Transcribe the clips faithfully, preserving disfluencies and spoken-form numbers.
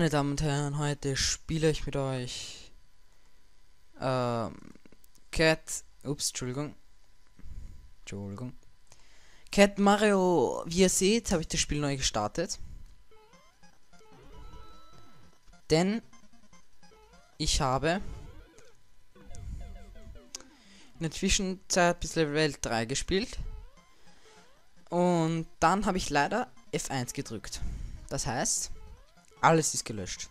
meine Damen und Herren, heute spiele ich mit euch ähm, Cat, ups, Entschuldigung, Entschuldigung, Cat Mario. Wie ihr seht, habe ich das Spiel neu gestartet, denn ich habe in der Zwischenzeit bis Level drei gespielt und dann habe ich leider F eins gedrückt. Das heißt, alles ist gelöscht.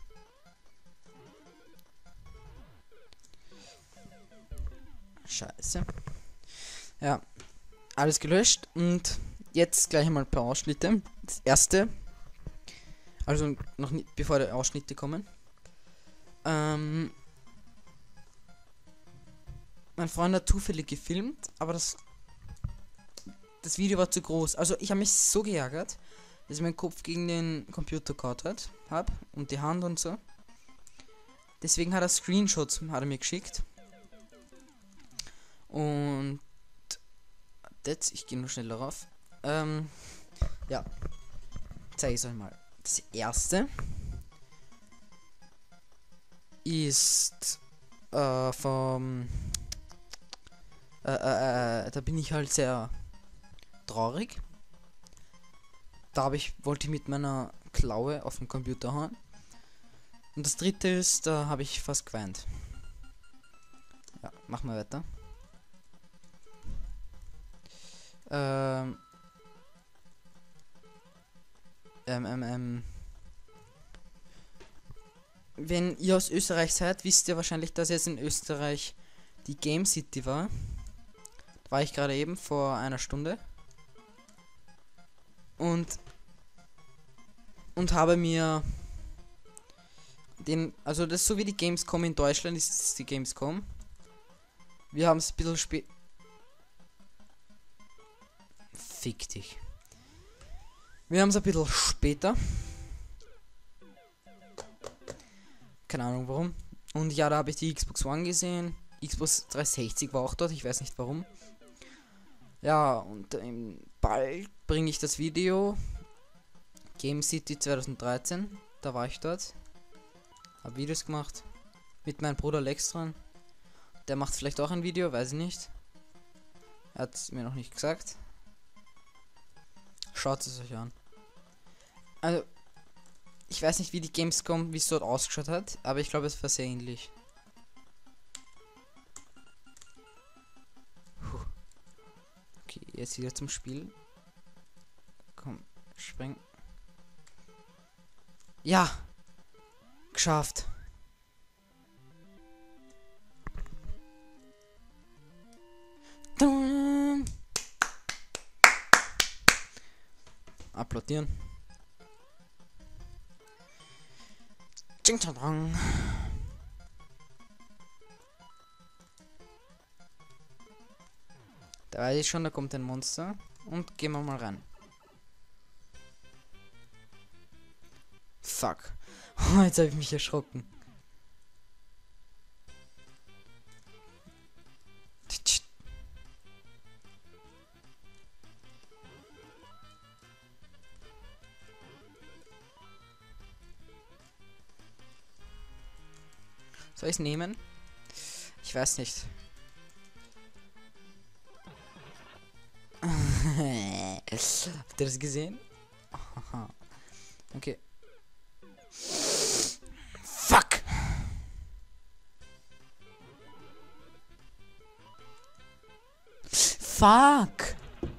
Scheiße. Ja, alles gelöscht und jetzt gleich mal ein paar Ausschnitte. Das erste, also noch nicht, bevor die Ausschnitte kommen. Ähm, mein Freund hat zufällig gefilmt, aber das das Video war zu groß. Also ich habe mich so geärgert, dass ich meinen Kopf gegen den Computer gehauen hat, hab und die Hand und so. Deswegen hat er Screenshots hat er mir geschickt. Und jetzt, ich gehe nur schneller rauf. Ähm, ja, zeige ich euch mal. Das erste ist äh, vom äh, äh, äh, da bin ich halt sehr traurig. Da habe ich wollte ich mit meiner Klaue auf den Computer hauen. Und das dritte ist, da habe ich fast geweint. Ja, machen wir weiter. Ähm, ähm, ähm, ähm. Wenn ihr aus Österreich seid, wisst ihr wahrscheinlich, dass jetzt in Österreich die Game City war. Da war ich gerade eben vor einer Stunde. Und und habe mir den, also das ist so wie die Gamescom in Deutschland ist, ist die Gamescom. Wir haben es ein bisschen spät. Fick dich. Wir haben es ein bisschen später. Keine Ahnung warum. Und ja, da habe ich die Xbox One gesehen. Xbox dreihundertsechzig war auch dort, ich weiß nicht warum. Ja, und ähm, bald bringe ich das Video. Game City zwanzig dreizehn. Da war ich dort. Hab Videos gemacht. Mit meinem Bruder Lex dran. Der macht vielleicht auch ein Video, weiß ich nicht. Er hat es mir noch nicht gesagt. Schaut es euch an. Also, ich weiß nicht, wie die Gamescom, wie es dort ausgeschaut hat, aber ich glaube, es war sehr ähnlich. Puh. Okay, jetzt wieder zum Spiel. Komm, spring. Ja! Geschafft! Dun. Applaudieren. Ching chang chang. Da weiß ich schon, da kommt ein Monster. Und gehen wir mal rein. Fuck. Oh, jetzt habe ich mich erschrocken. Soll ich es nehmen? Ich weiß nicht. Habt ihr das gesehen? Okay. Fuck! Fuck!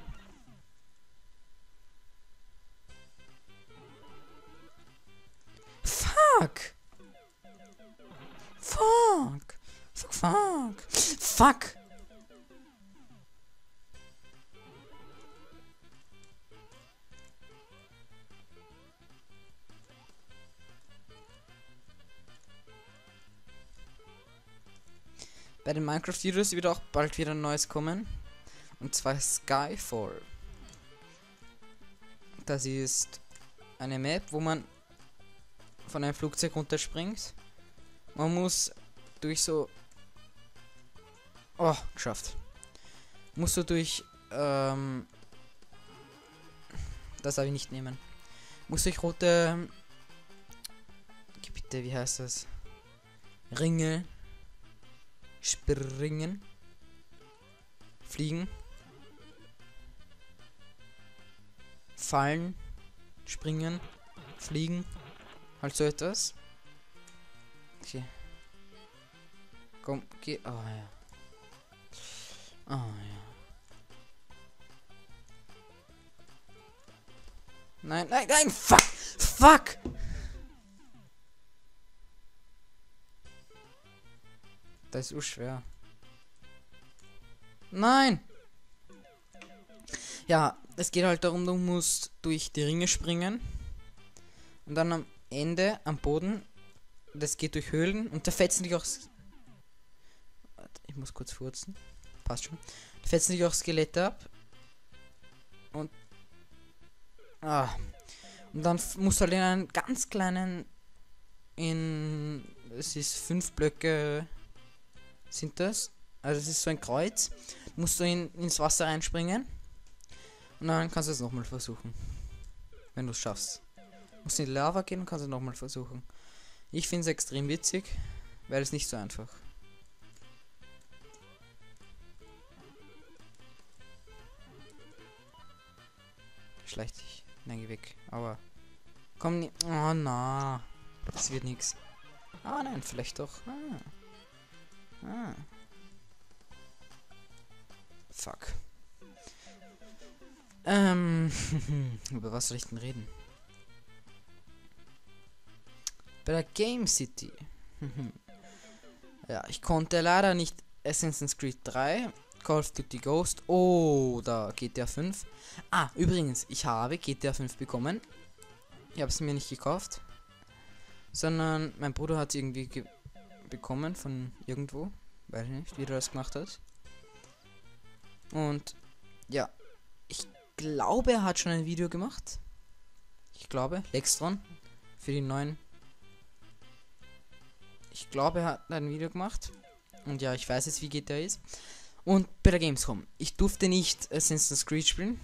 Fuck! Fuck! Fuck, fuck! Fuck! Bei den Minecraft-Videos wird auch bald wieder ein neues kommen. Und zwar Skyfall. Das ist eine Map, wo man von einem Flugzeug runterspringt. Man muss durch so... Oh, geschafft. Musst du durch... Ähm, das darf ich nicht nehmen. Musst durch rote Warte, wie heißt das? Ringe. Springen. Fliegen. Fallen. Springen. Fliegen. Halt so etwas. Okay. Komm, geh. Oh ja. Oh ja. Nein, nein, nein, fuck! Fuck! Das ist so schwer. Nein! Ja, es geht halt darum, du musst durch die Ringe springen. Und dann am Ende, am Boden, das geht durch Höhlen und da fetzen dich auch... Warte, ich muss kurz furzen. Passt schon. Da fetzen dich auch Skelette ab. Und... Ah. Und dann musst du halt in einen ganz kleinen... In... Es ist fünf Blöcke... Sind das? Also es ist so ein Kreuz. Musst du in, ins Wasser reinspringen. Und dann kannst du es nochmal versuchen. Wenn du es schaffst. Musst in die Lava gehen und kannst es nochmal versuchen. Ich finde es extrem witzig, weil es nicht so einfach. Schleicht dich. Nein, geh weg. Aber. Komm nicht. Oh na. Das wird nichts. Ah nein, vielleicht doch. Ah. Ah. Fuck. Ähm. Über was soll ich denn reden? Bei der Game City. Ja, ich konnte leider nicht Assassin's Creed drei, Call of Duty Ghost oder G T A fünf. Ah, übrigens, ich habe G T A fünf bekommen. Ich habe es mir nicht gekauft, sondern mein Bruder hat es irgendwie ge bekommen von irgendwo. Weiß nicht, wie er das gemacht hat. Und ja, ich glaube, er hat schon ein Video gemacht. Ich glaube, Lextron für die neuen. Ich glaube, er hat ein Video gemacht. Und ja, ich weiß jetzt, wie G T A ist. Und bei der Gamescom. Ich durfte nicht Assassin's Creed spielen.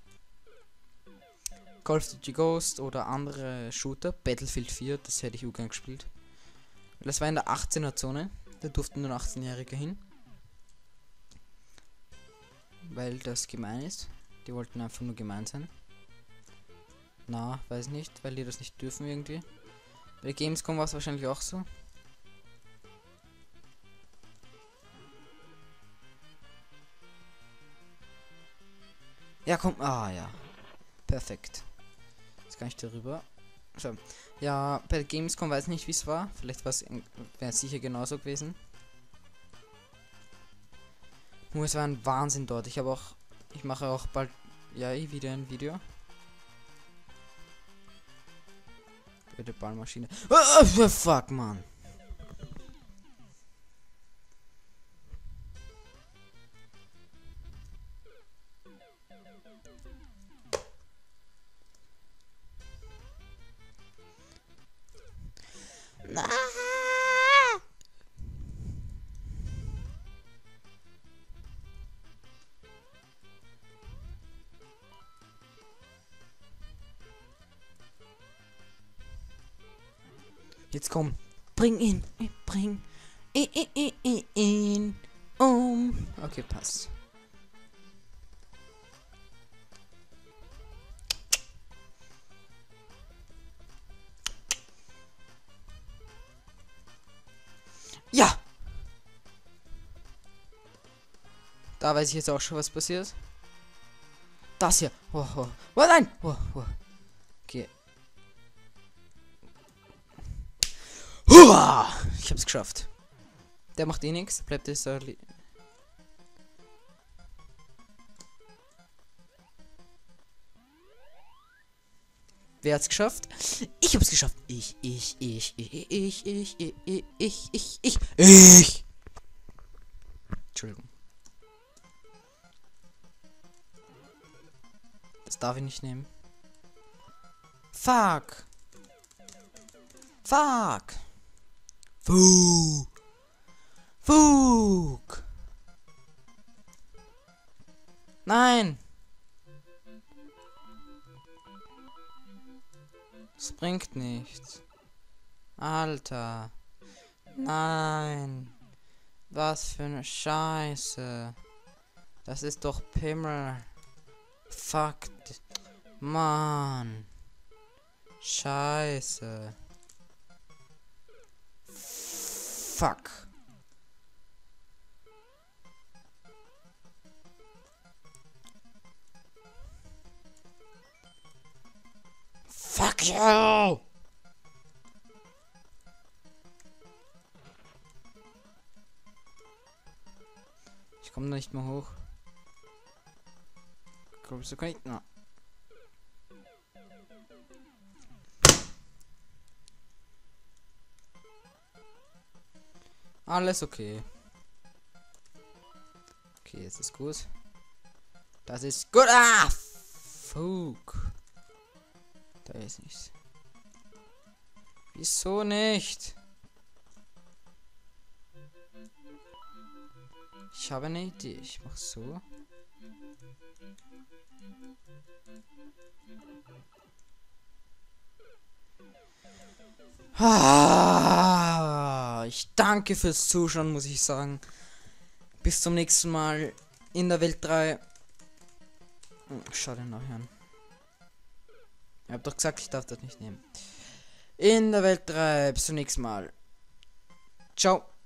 Call of Duty Ghost oder andere Shooter. Battlefield vier, das hätte ich auch gern gespielt. Das war in der achtzehner Zone. Da durften nur achtzehnjährige hin. Weil das gemein ist. Die wollten einfach nur gemein sein. Na, weiß nicht, weil die das nicht dürfen irgendwie. Bei der Gamescom war es wahrscheinlich auch so. Ja, komm. Ah, ja. Perfekt. Jetzt kann ich darüber. So. Ja, bei der Gamescom weiß ich nicht, wie es war. Vielleicht war es wäre sicher genauso gewesen. Nur es war ein Wahnsinn dort. Ich habe auch. Ich mache auch bald. Ja, eh wieder ein Video. Bei der Ballmaschine. Ah, fuck, Mann. Jetzt komm. Bring ihn. Bring ihn um. Okay, passt. Ja! Da weiß ich jetzt auch schon, was passiert. Das hier. Oh, oh. Oh nein! Oh, oh. Okay. Hua! Ich hab's geschafft. Der macht eh nichts. Bleibt es da. Wer hat's geschafft? Ich hab's geschafft. Ich, ich, ich, ich, ich, ich, ich, ich, ich, ich, ich, ich. Entschuldigung. Das darf ich nicht nehmen. Fuck. Fuck. Fuck. Fuck. Nein. Es bringt nichts. Alter. Nein. Was für eine Scheiße. Das ist doch Pimmel. Fuck. Mann. Scheiße. Fuck. Fuck you! Ich komme da nicht mehr hoch. Kommst du kann ich? Na. Alles okay. Okay, jetzt ist gut. Das ist gut. Ah! Fuck. Da ist nichts. Wieso nicht? Ich habe eine Idee. Ich mach so. Ah, ich danke fürs Zuschauen, muss ich sagen. Bis zum nächsten Mal in der Welt drei. Schau den nachher an. Ich hab doch gesagt, ich darf das nicht nehmen. In der Welt drei. Bis zum nächsten Mal. Ciao.